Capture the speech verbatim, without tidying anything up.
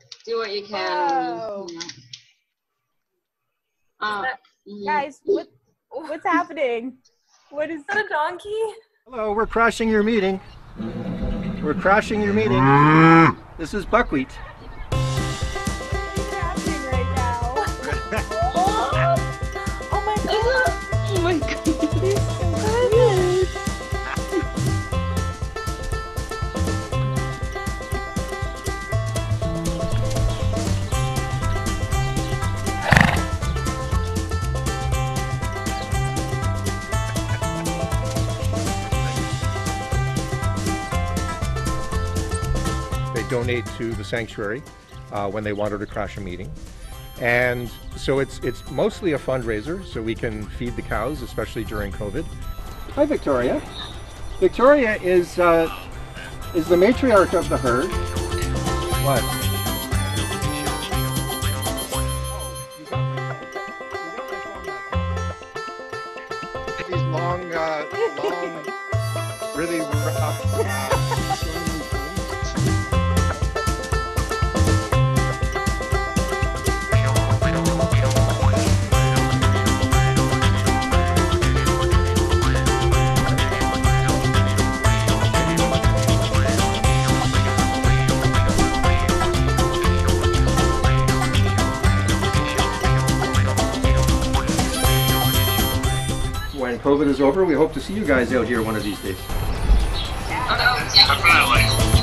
do what you can. Whoa. And, you know. uh, Guys, what what's happening? What is that, a donkey? Hello, we're crashing your meeting. We're crashing your meeting. This is Buckwheat. what's happening right now? Oh, oh my god. Oh my god. They donate to the sanctuary uh, when they wanted to crash a meeting. And so it's it's mostly a fundraiser so we can feed the cows, especially during COVID. Hi, Victoria. Victoria is uh, is the matriarch of the herd. What? These long, uh, long, really rough. Uh, When COVID is over, we hope to see you guys out here one of these days. Oh, yeah. Definitely.